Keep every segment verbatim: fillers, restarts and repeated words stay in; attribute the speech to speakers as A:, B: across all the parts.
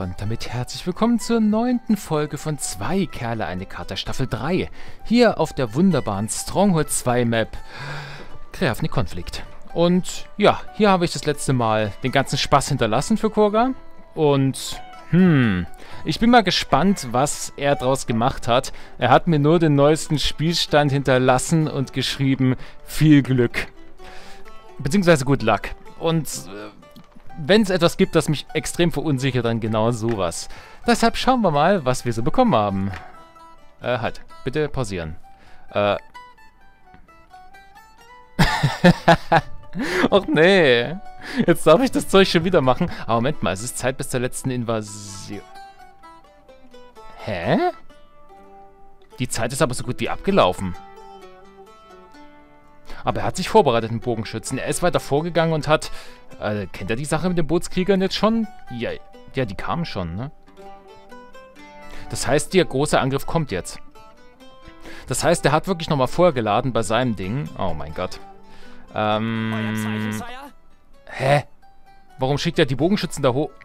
A: und damit herzlich willkommen zur neunten Folge von Zwei Kerle, eine Karte, Staffel drei. Hier auf der wunderbaren Stronghold zwei Map Kreavnik Konflikt. Und ja, hier habe ich das letzte Mal den ganzen Spaß hinterlassen für Kurga. Und hm, ich bin mal gespannt, was er daraus gemacht hat. Er hat mir nur den neuesten Spielstand hinterlassen und geschrieben, viel Glück. Beziehungsweise good luck. Und äh, wenn es etwas gibt, das mich extrem verunsichert, dann genau sowas. Deshalb schauen wir mal, was wir so bekommen haben. Äh, halt. Bitte pausieren. Äh. Och nee. Jetzt darf ich das Zeug schon wieder machen. Aber Moment mal, es ist Zeit bis zur letzten Invasion. Hä? Die Zeit ist aber so gut wie abgelaufen. Aber er hat sich vorbereitet mit Bogenschützen. Er ist weiter vorgegangen und hat... Äh, kennt er die Sache mit den Bootskriegern jetzt schon? Ja, ja, die kamen schon, ne? Das heißt, der große Angriff kommt jetzt. Das heißt, er hat wirklich nochmal vorgeladen bei seinem Ding. Oh mein Gott. Ähm... Hä? Warum schickt er die Bogenschützen da hoch?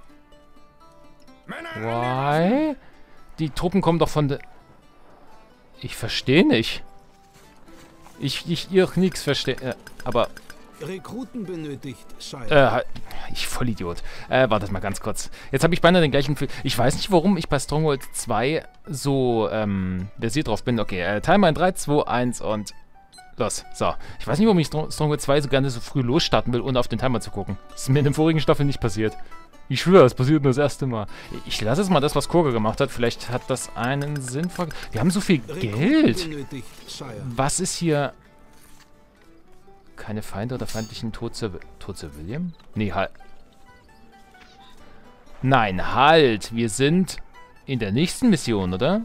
A: Why? Die Truppen kommen doch von der... Ich verstehe nicht. Ich, ich, ich nichts verstehe. Äh, aber...
B: Rekruten benötigt, Shire.
A: Äh, ich Vollidiot. Äh, wartet mal ganz kurz. Jetzt habe ich beinahe den gleichen... Ich weiß nicht, warum ich bei Stronghold zwei so, ähm, versiert drauf bin. Okay, äh, Timer in drei, zwei, eins und... Los. So. Ich weiß nicht, warum ich Stronghold zwei so gerne so früh losstarten will, ohne auf den Timer zu gucken. Das ist mir in der vorigen Staffel nicht passiert. Ich schwöre, es passiert nur das erste Mal. Ich lasse jetzt mal das, was Kurga gemacht hat. Vielleicht hat das einen Sinn. Wir haben so viel Geld. Was ist hier... Keine Feinde oder feindlichen Tod Sir... Tod Sir William? Nee, halt. Nein, halt. Wir sind in der nächsten Mission, oder?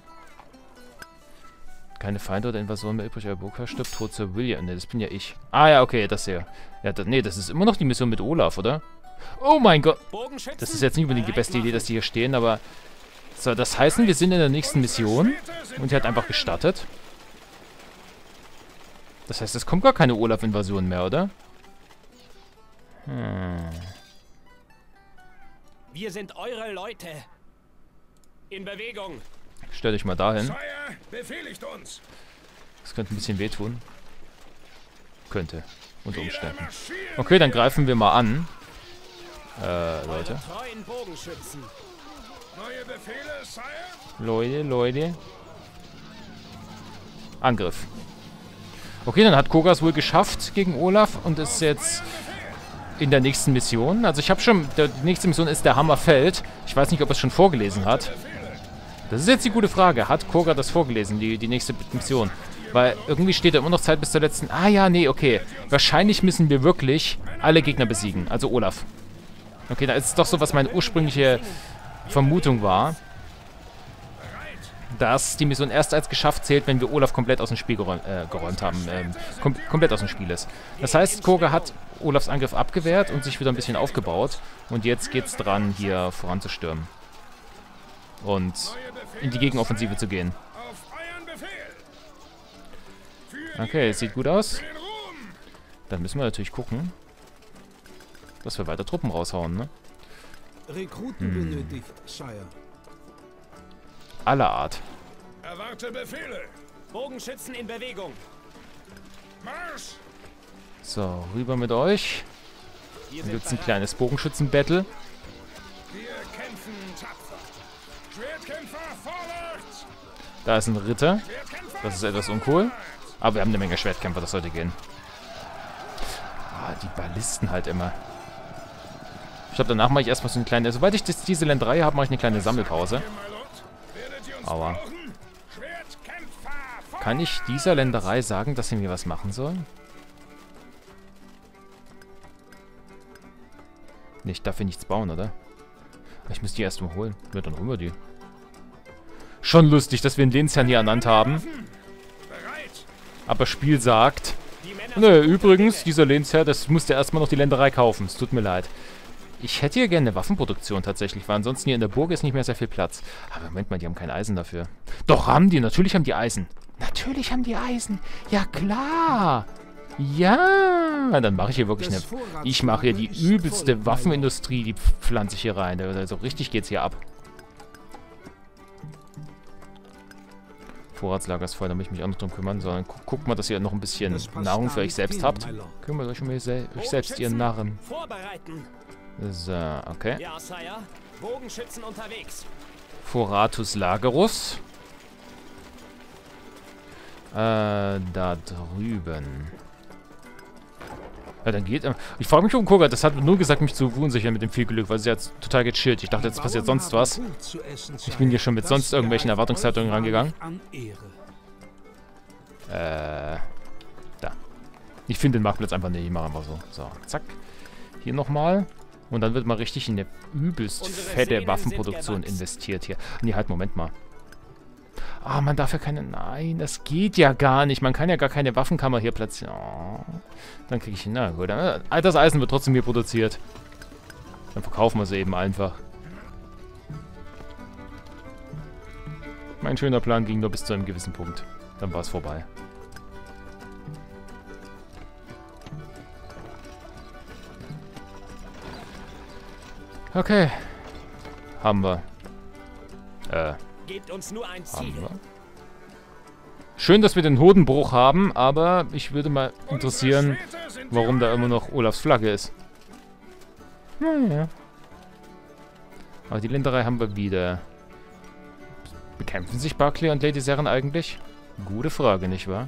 A: Keine Feinde oder Invasoren mehr übrig. Euer Burgherr stirbt. Tod Sir William. Ne, das bin ja ich. Ah ja, okay, das hier. Ja, das, nee, das ist immer noch die Mission mit Olaf, oder? Oh mein Gott. Das ist jetzt nicht unbedingt die beste Idee, dass die hier stehen, aber... So, das heißt, wir sind in der nächsten Mission. Und die hat einfach gestartet. Das heißt, es kommt gar keine Olaf-Invasion mehr, oder? Hm.
C: Wir sind eure Leute. In Bewegung.
A: Stell dich mal dahin.
D: Sire, befehligt uns.
A: Das könnte ein bisschen wehtun. Könnte. Unter Umständen. Okay, dann greifen wir mal an. Äh, Leute.
D: Neue Befehle, Sire?
A: Leute, Leute. Angriff. Okay, dann hat Kurga es wohl geschafft gegen Olaf und ist jetzt in der nächsten Mission. Also ich habe schon... Die nächste Mission ist der Hammerfeld. Ich weiß nicht, ob er es schon vorgelesen hat. Das ist jetzt die gute Frage. Hat Kurga das vorgelesen, die, die nächste Mission? Weil irgendwie steht da immer noch Zeit bis zur letzten... Ah ja, nee, okay. Wahrscheinlich müssen wir wirklich alle Gegner besiegen. Also Olaf. Okay, da ist es doch so, was meine ursprüngliche Vermutung war. Dass die Mission erst als geschafft zählt, wenn wir Olaf komplett aus dem Spiel geräumt, äh, geräumt haben. Ähm, kom komplett aus dem Spiel ist. Das heißt, Kurga hat Olafs Angriff abgewehrt und sich wieder ein bisschen aufgebaut. Und jetzt geht's dran, hier voranzustürmen. Und in die Gegenoffensive zu gehen. Okay, sieht gut aus. Dann müssen wir natürlich gucken, dass wir weiter Truppen raushauen, ne?
B: Rekruten
A: hm.
B: benötigt, Shire.
A: Aller Art.
D: Erwarte Befehle.
C: Bogenschützen in Bewegung.
D: Marsch.
A: So, rüber mit euch. Dann gibt es ein kleines Bogenschützen-Battle.
D: Wir kämpfen tapfer. Schwertkämpfer vorwärts.
A: Da ist ein Ritter. Das ist etwas uncool. Aber wir haben eine Menge Schwertkämpfer, das sollte gehen. Ah, die Ballisten halt immer. Ich glaube, danach mache ich erstmal so eine kleine... Sobald ich das, diese Länderei habe, mache ich eine kleine Sammelpause. Aua. Kann ich dieser Länderei sagen, dass sie mir was machen soll? Ne, ich darf hier nichts bauen, oder? Ich muss die erst mal holen. Ja, dann holen wir die. Schon lustig, dass wir einen Lehnsherrn hier ernannt haben. Aber Spiel sagt... Ne, übrigens, dieser Lehnsherr, das musste erstmal noch die Länderei kaufen. Es tut mir leid. Ich hätte hier gerne eine Waffenproduktion tatsächlich, weil ansonsten hier in der Burg ist nicht mehr sehr viel Platz. Aber Moment mal, die haben kein Eisen dafür. Doch, haben die. Natürlich haben die Eisen. Natürlich haben die Eisen. Ja, klar. Ja, dann mache ich hier wirklich eine... Ich mache hier die übelste Waffenindustrie, die pflanze ich hier rein. Also richtig geht's hier ab. Vorratslager ist voll, da muss ich mich auch noch drum kümmern. Sondern gu guckt mal, dass ihr noch ein bisschen
B: Das passt
A: Nahrung
B: gar
A: für euch
B: nicht
A: selbst
B: hin,
A: habt.
B: my lord.
A: Kümmert euch um euch, sel euch selbst, ihr Narren.
C: Vorbereiten.
A: So, okay.
C: Ja, Sire. Bogenschützen unterwegs.
A: Foratus Lagerus. Äh, da drüben. Ja, dann geht er. Ich frage mich um Koga, das hat nur gesagt, mich zu verunsichern mit dem viel Glück, weil sie hat total gechillt. Ich dachte, jetzt passiert sonst was. Ich bin hier schon mit sonst irgendwelchen Erwartungshaltungen rangegangen. Äh, da. Ich finde den Marktplatz einfach nicht. Ich mache einfach so. So, zack. Hier nochmal. Und dann wird mal richtig in eine übelst fette Waffenproduktion investiert hier. Nee, halt, Moment mal. Ah, man darf ja keine... Nein, das geht ja gar nicht. Man kann ja gar keine Waffenkammer hier platzieren. Oh. Dann kriege ich... Na gut, dann, äh, das Eisen wird trotzdem hier produziert. Dann verkaufen wir es eben einfach. Mein schöner Plan ging nur bis zu einem gewissen Punkt. Dann war es vorbei. Okay. Haben wir. Äh...
C: Gebt uns nur ein Ziel.
A: Schön, dass wir den Hodenbruch haben, aber ich würde mal interessieren, warum da immer noch Olafs Flagge ist. Naja. Aber die Länderei haben wir wieder. Bekämpfen sich Barclay und Lady Seren eigentlich? Gute Frage, nicht wahr?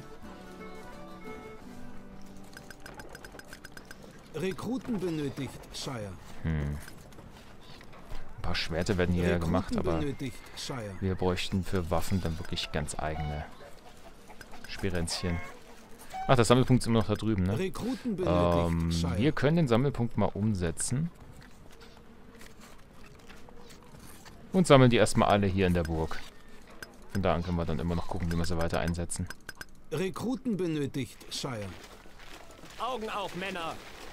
B: Rekruten benötigt, Sire.
A: Hm. Ein paar Schwerter werden hier gemacht, aber
B: benötigt, Sire.
A: wir bräuchten für Waffen dann wirklich ganz eigene Spirenzchen. Ach, der Sammelpunkt ist immer noch da drüben, ne?
B: Rekruten benötigt,
A: Ähm,
B: Sire.
A: wir können den Sammelpunkt mal umsetzen. Und sammeln die erstmal alle hier in der Burg. Von da an können wir dann immer noch gucken, wie wir sie weiter einsetzen.
B: Rekruten benötigt, Sire.
C: Augen auf, Männer.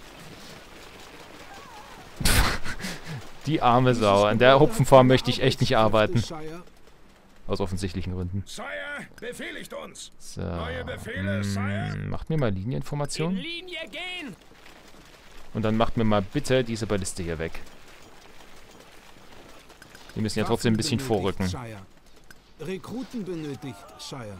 A: Die arme Sau. An der Hopfenfarm möchte ich echt nicht arbeiten.
B: Sire.
A: Aus offensichtlichen Gründen.
D: Sire, befehligt uns.
A: So.
D: Neue Befehle, Sire.
A: Mm, macht mir mal
C: In
A: Linieninformation.
C: Linie gehen.
A: Und dann macht mir mal bitte diese Balliste hier weg. Die müssen ja trotzdem ein bisschen
B: Waffen
A: vorrücken.
B: benötigt, Sire. Rekruten benötigt, Sire.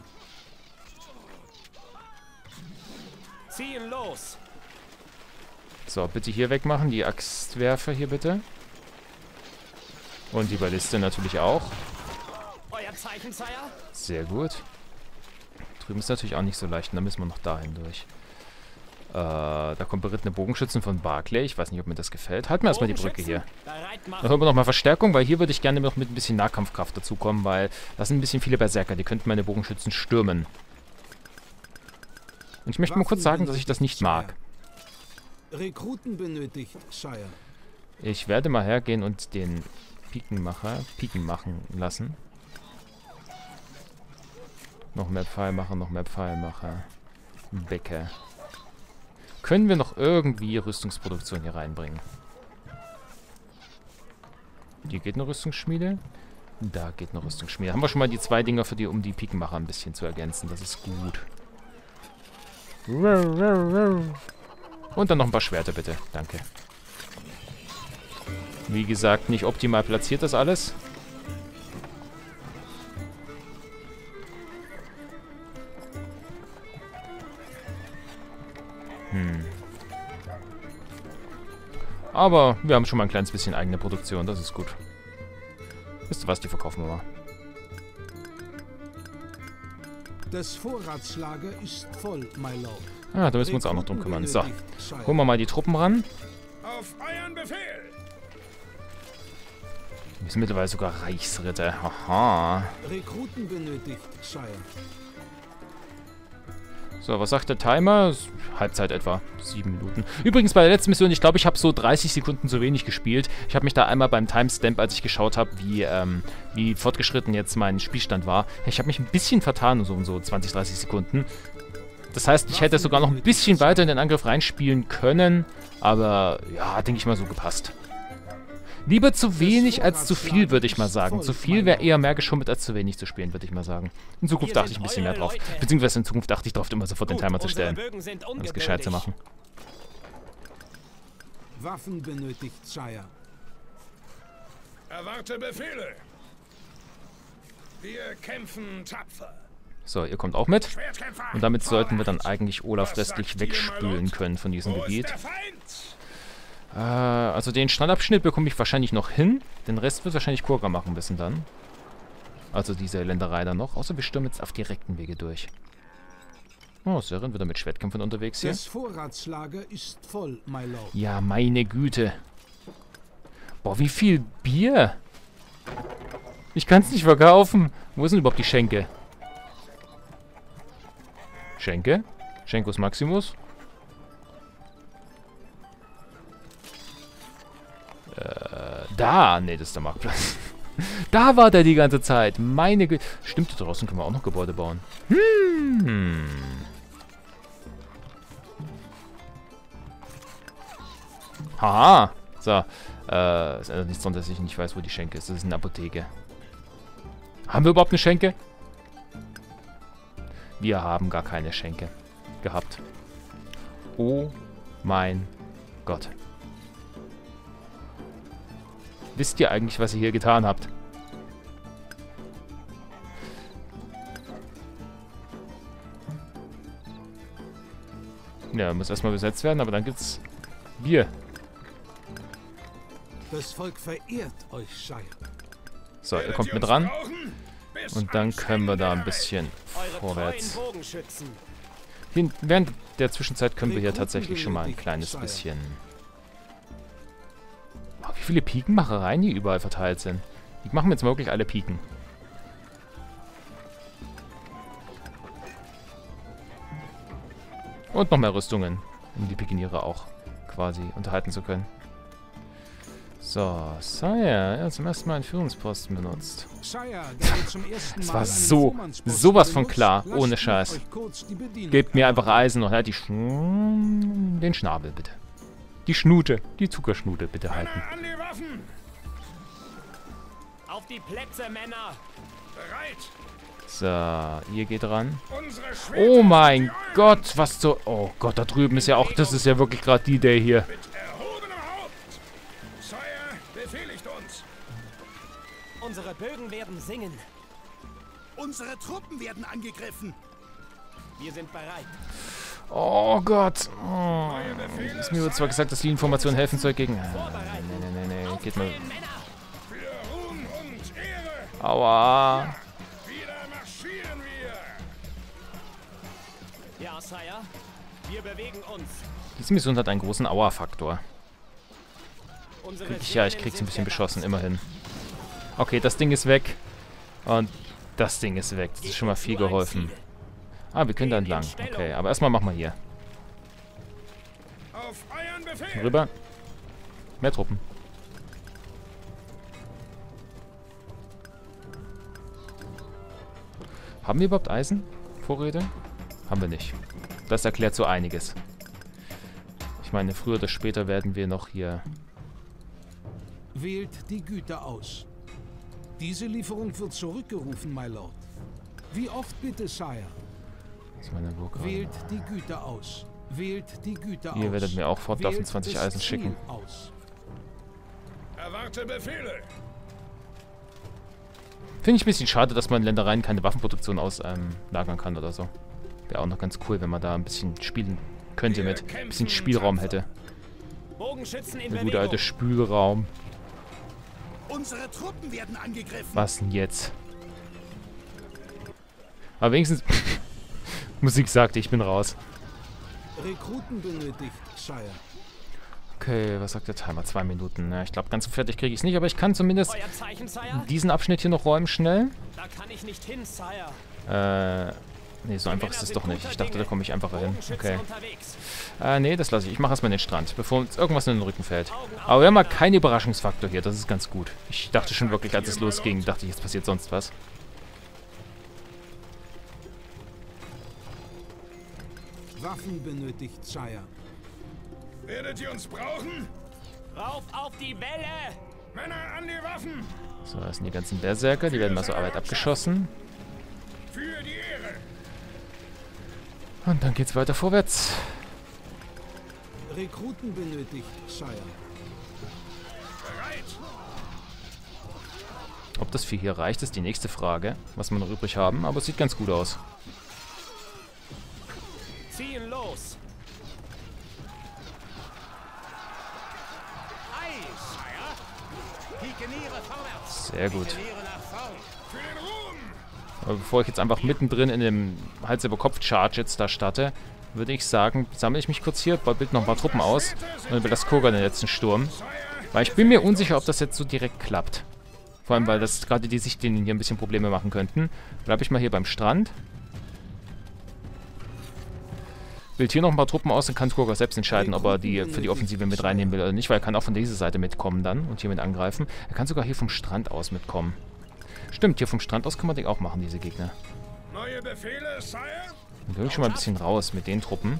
C: Ziehen los.
A: So, bitte hier wegmachen. Die Axtwerfer hier bitte. Und die Balliste natürlich auch.
C: Euer Zeichen, Sire.
A: Sehr gut. Drüben ist natürlich auch nicht so leicht. Und da müssen wir noch dahin durch. Äh, da kommt berittene Bogenschützen von Barclay. Ich weiß nicht, ob mir das gefällt. Halten wir erstmal die Brücke hier.
C: Bereit
A: Dann
C: machen.
A: holen wir nochmal Verstärkung, weil hier würde ich gerne noch mit ein bisschen Nahkampfkraft dazukommen, weil das sind ein bisschen viele Berserker. Die könnten meine Bogenschützen stürmen. Und ich möchte mal kurz sagen, dass ich das nicht mag.
B: Rekruten benötigt, Sire.
A: Ich werde mal hergehen und den Pikenmacher Piken machen lassen. Noch mehr Pfeilmacher, noch mehr Pfeilmacher. Bäcker. Können wir noch irgendwie Rüstungsproduktion hier reinbringen? Hier geht eine Rüstungsschmiede. Da geht eine Rüstungsschmiede. Haben wir schon mal die zwei Dinger für die, um die Pikenmacher ein bisschen zu ergänzen. Das ist gut. Und dann noch ein paar Schwerter, bitte. Danke. Wie gesagt, nicht optimal platziert das alles. Hm. Aber wir haben schon mal ein kleines bisschen eigene Produktion. Das ist gut. Wisst ihr was? Die verkaufen wir mal.
B: Das Vorratslager ist voll, my lord.
A: Ah, da müssen wir uns auch noch drum kümmern. So, holen wir mal die Truppen ran.
D: Auf euren Befehl.
A: Wir sind mittlerweile sogar Reichsritter. Haha.
B: Rekruten benötigt, Sire.
A: So, was sagt der Timer? S- Halbzeit etwa. Sieben Minuten. Übrigens bei der letzten Mission, ich glaube, ich habe so dreißig Sekunden zu wenig gespielt. Ich habe mich da einmal beim Timestamp, als ich geschaut habe, wie, ähm, wie fortgeschritten jetzt mein Spielstand war. Ich habe mich ein bisschen vertan, so um so zwanzig, dreißig Sekunden. Das heißt, ich hätte sogar noch ein bisschen weiter in den Angriff reinspielen können. Aber ja, denke ich mal, so gepasst. Lieber zu wenig als zu viel, würde ich mal sagen. Zu viel wäre eher mehr geschummelt, als zu wenig zu spielen, würde ich mal sagen. In Zukunft
C: Hier
A: dachte ich ein
C: sind
A: bisschen mehr
C: eure
A: drauf.
C: Leute.
A: Beziehungsweise in Zukunft dachte ich drauf, immer sofort den
C: Gut,
A: Timer zu
C: unsere
A: stellen.
C: Bögen sind
A: Um das gescheit zu
C: ungeduldig.
A: machen.
B: Waffen benötigt, Sire.
D: Erwarte Befehle. Wir kämpfen tapfer.
A: So, ihr kommt auch mit.
D: Schwertkämpfer,
A: Und damit sollten wir dann
D: vorwärts.
A: eigentlich Olaf
D: Was
A: restlich
D: sagt ihr,
A: wegspülen
D: Malot?
A: können von diesem
D: Wo ist
A: Gebiet.
D: der Feind?
A: Äh, also den Strandabschnitt bekomme ich wahrscheinlich noch hin. Den Rest wird wahrscheinlich Kurga machen müssen dann. Also diese Länderei dann noch. Außer wir stürmen jetzt auf direkten Wege durch. Oh, Sören wieder mit Schwertkämpfern unterwegs hier.
B: Das Vorratslager ist voll, my lord.
A: Ja, meine Güte. Boah, wie viel Bier. Ich kann es nicht verkaufen. Wo sind überhaupt die Schenke? Schenke? Schenkus Maximus? Äh, da. Nee, das ist der Marktplatz. Da war der die ganze Zeit. Meine Güte. Stimmt, da draußen können wir auch noch Gebäude bauen. Hm. Haha. So. Äh, es ändert nichts daran, dass ich nicht weiß, wo die Schenke ist. Das ist eine Apotheke. Haben wir überhaupt eine Schenke? Wir haben gar keine Schenke gehabt. Oh mein Gott. Wisst ihr eigentlich, was ihr hier getan habt? Ja, muss erstmal besetzt werden, aber dann gibt's Bier.
B: Das Volk verehrt euch, Shire.
A: So, ihr
D: Werdet
A: kommt
D: ihr
A: mit
D: uns
A: ran.
D: brauchen? Bis
A: Und dann
D: ans
A: können wir
D: Ende
A: da ein
D: der
A: bisschen
C: Eure
A: vorwärts.
C: treuen Bogenschützen.
A: Hin, während der Zwischenzeit können wir hier tatsächlich schon mal ein kleines bisschen... Oh, wie viele Pikenmachereien hier überall verteilt sind. Die machen jetzt mal wirklich alle Piken. Und noch mehr Rüstungen, um die Pikeniere auch quasi unterhalten zu können. So, Sire, ja, zum ersten Mal einen Führungsposten benutzt.
B: Shire, da ihr zum ersten
A: Das
B: Mal
A: war
B: einen
A: so,
B: Vormannsposten
A: sowas von
B: benutzt,
A: klar,
B: lasst
A: ohne
B: mich
A: Scheiß.
B: euch kurz die Bedienung
A: Gebt mir einfach
B: erklären.
A: Eisen und halt die Sch den Schnabel, bitte. Die Schnute, die Zuckerschnute, bitte halten.
D: Männer an die Waffen!
C: Auf die Plätze, Männer!
D: Bereit!
A: So, ihr geht ran.
D: Unsere Schwerter
A: Oh
D: sind
A: mein
D: die euren.
A: Gott, was so... Oh Gott, da drüben ist ja auch... Das ist ja wirklich gerade die Day hier.
D: Mit erhobenem Haupt! Sire, befehligt uns!
C: Unsere Bögen werden singen.
E: Unsere Truppen werden angegriffen.
C: Wir sind bereit.
A: Oh Gott. Oh.
D: Neue Befehle,
A: Es mir wird zwar gesagt, dass die Informationen helfen soll gegen... Nee, nee, nee, nee. Geht mal...
C: Aufteilen, Männer!
D: Für Ruhm und Ehre!
A: Aua.
D: Wieder marschieren wir!
C: Ja, Sire. Wir bewegen uns.
A: Diese Mission hat einen großen Aua-Faktor.
C: Unsere
A: Krieg ich, ja, ich
C: Sehnen
A: krieg's ein
C: sind
A: bisschen
C: erwachsen.
A: beschossen, immerhin. Okay, das Ding ist weg. Und das Ding ist weg. Das ist schon mal viel
C: Nur ein
A: geholfen.
C: Ziel.
A: Ah, wir können da entlang. Okay, aber erstmal machen wir hier.
D: Auf euren Befehl!
A: Rüber. Mehr Truppen. Haben wir überhaupt Eisen? Vorräte? Haben wir nicht. Das erklärt so einiges. Ich meine, früher oder später werden wir noch hier...
B: Wählt die Güter aus. Diese Lieferung wird zurückgerufen, my lord. Wie oft bitte, Sire?
A: Das ist meine Burg gerade.
B: Wählt die Güter aus. Wählt die Güter aus.
A: Ihr werdet mir auch fortlaufend
B: Wählt
A: zwanzig
B: das
A: Eisen
B: Ziel
A: schicken.
B: Aus.
D: Erwarte Befehle!
A: Finde ich ein bisschen schade, dass man in Ländereien keine Waffenproduktion auslagern ähm, kann oder so. Wäre auch noch ganz cool, wenn man da ein bisschen spielen könnte
D: Wir
A: mit. Ein bisschen
D: kämpfen
A: Spielraum
D: tapfer.
A: hätte.
C: Bogenschützen in
A: Der
C: Bewegung.
A: gute alte Spülraum.
E: Unsere Truppen werden angegriffen.
A: Was denn jetzt? Aber wenigstens... Musik sagte, ich bin raus.
B: Rekruten benötigt, Sire.
A: Okay, was sagt der Timer? Zwei Minuten. Ja, ich glaube, ganz fertig kriege ich es nicht, aber ich kann zumindest
C: Euer Zeichen, Sire?
A: diesen Abschnitt hier noch räumen schnell.
C: Da kann ich nicht hin, Sire.
A: Äh... Nee, so einfach ist es doch nicht. Ich dachte, da komme ich einfacher hin.
C: Bogenschützen
A: Okay.
C: unterwegs.
A: Äh, nee, das lasse ich. Ich mache erstmal den Strand, bevor uns irgendwas in den Rücken fällt. Aber wir haben mal keinen Überraschungsfaktor hier. Das ist ganz gut. Ich dachte schon wirklich, als es losging, dachte ich, jetzt passiert sonst was.
B: Waffen benötigt, Sire.
D: Werdet ihr uns brauchen?
C: Rauf auf die Welle!
D: Männer an die Waffen!
A: So, das sind die ganzen Berserker. Die werden mal so Arbeit abgeschossen.
D: Für die Ehre!
A: Und dann geht's weiter vorwärts.
B: Rekruten benötigt, Sire.
D: Bereit!
A: Ob das für hier reicht, ist die nächste Frage, was wir noch übrig haben. Aber es sieht ganz gut aus. Sehr gut. Aber bevor ich jetzt einfach mittendrin in dem Hals-über-Kopf-Charge jetzt da starte, würde ich sagen, sammle ich mich kurz hier, bild noch ein paar Truppen aus und dann will das Kurgan den letzten Sturm. Weil ich bin mir unsicher, ob das jetzt so direkt klappt. Vor allem, weil das gerade die Sichtlinien hier ein bisschen Probleme machen könnten. Bleibe ich mal hier beim Strand. Bild hier noch ein paar Truppen aus, dann kann Kurgan selbst entscheiden, ob er die für die Offensive mit reinnehmen will oder nicht, weil er kann auch von dieser Seite mitkommen dann und hier mit angreifen. Er kann sogar hier vom Strand aus mitkommen. Stimmt, hier vom Strand aus kann man die auch machen, diese Gegner.
D: Neue Befehle, Sire?
A: Dann will ich schon mal ein bisschen raus mit den Truppen.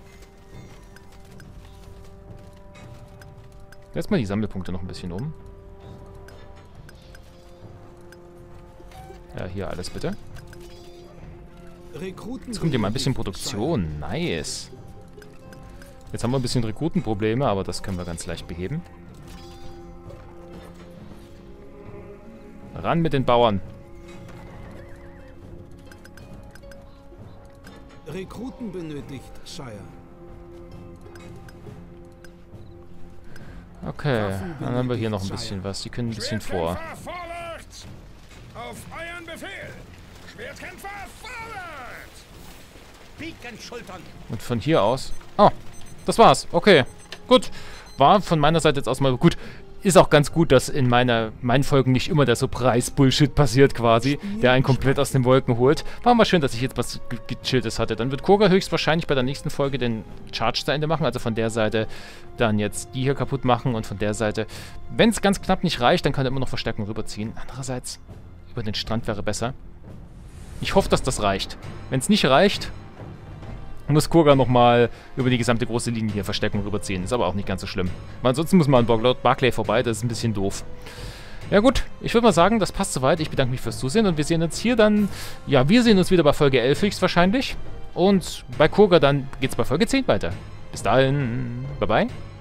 A: Setz mal die Sammelpunkte noch ein bisschen um. Ja, hier alles bitte. Jetzt kommt hier mal ein bisschen Produktion. Nice. Jetzt haben wir ein bisschen Rekrutenprobleme, aber das können wir ganz leicht beheben. Ran mit den Bauern.
B: Rekruten benötigt, Sire.
A: Okay, dann haben wir hier noch ein bisschen was. Die können ein bisschen vor.
D: Vorwärts! Auf euren Befehl! Schwertkämpfer vorwärts!
E: Piken schultern.
A: Und von hier aus... Oh, das war's. Okay, gut. War von meiner Seite jetzt erstmal gut. Ist auch ganz gut, dass in meiner, meinen Folgen nicht immer der Surprise-Bullshit passiert quasi, der einen komplett aus den Wolken holt. War mal schön, dass ich jetzt was ge gechilltes hatte. Dann wird Kurgan höchstwahrscheinlich bei der nächsten Folge den Charge zu Ende machen, also von der Seite dann jetzt die hier kaputt machen und von der Seite, wenn es ganz knapp nicht reicht, dann kann er immer noch Verstärkung rüberziehen. Andererseits, über den Strand wäre besser. Ich hoffe, dass das reicht. Wenn es nicht reicht, muss Kurgan nochmal über die gesamte große Linie hier Verstärkung rüberziehen. Ist aber auch nicht ganz so schlimm. Weil ansonsten muss man an Lord Barclay vorbei, das ist ein bisschen doof. Ja gut, ich würde mal sagen, das passt soweit. Ich bedanke mich fürs Zusehen und wir sehen uns hier dann... Ja, wir sehen uns wieder bei Folge elf höchstwahrscheinlich. Und bei Kurgan dann geht's bei Folge zehn weiter. Bis dahin, bye bye.